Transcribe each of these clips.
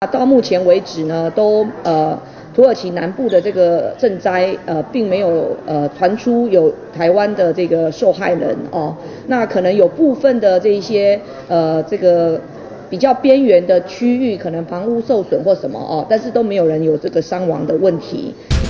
到目前为止呢，土耳其南部的这个震灾并没有传出有台湾的这个受害人哦。那可能有部分的这一些这个比较边缘的区域，可能房屋受损或什么哦，但是都没有人有这个伤亡的问题。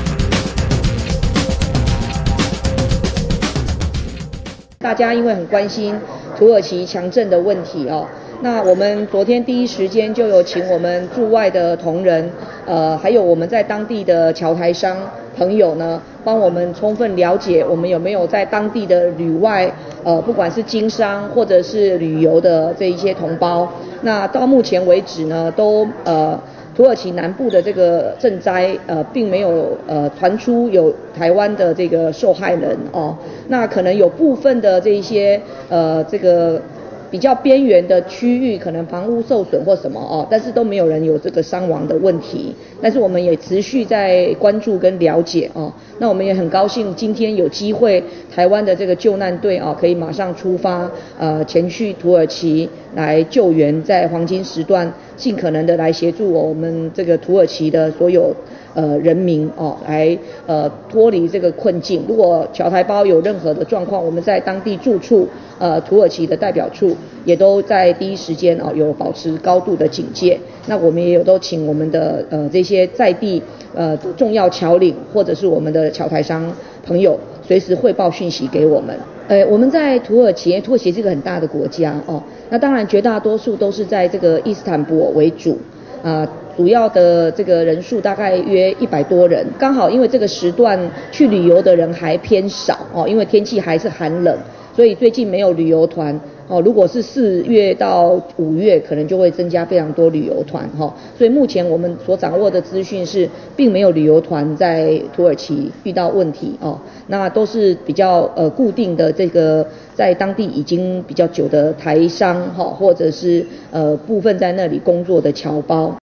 大家因为很关心土耳其强震的问题哦，那我们昨天第一时间就有请我们驻外的同仁，还有我们在当地的侨台商朋友呢，帮我们充分了解我们有没有在当地的旅外，不管是经商或者是旅游的这一些同胞。那到目前为止呢，土耳其南部的这个震灾并没有传出有台湾的这个受害人哦。那可能有部分的这一些这个比较边缘的区域，可能房屋受损或什么哦，但是都没有人有这个伤亡的问题。但是我们也持续在关注跟了解哦。那我们也很高兴今天有机会，台湾的这个救难队啊，可以马上出发前去土耳其来救援，在黄金时段尽可能的来协助我们这个土耳其的所有人民哦，来脱离这个困境。如果侨台胞有任何的状况，我们在当地驻处土耳其的代表处也都在第一时间有保持高度的警戒。那我们也有都请我们的这些在地重要侨领或者是我们的侨台商朋友随时汇报讯息给我们。我们在土耳其是一个很大的国家哦，那当然绝大多数都是在这个伊斯坦布尔为主主要的这个人数大概约100多人，刚好因为这个时段去旅游的人还偏少哦，因为天气还是寒冷，所以最近没有旅游团哦。如果是4月到5月，可能就会增加非常多旅游团哈。所以目前我们所掌握的资讯是，并没有旅游团在土耳其遇到问题哦。那都是比较固定的这个在当地已经比较久的台商哈，或者是部分在那里工作的侨胞。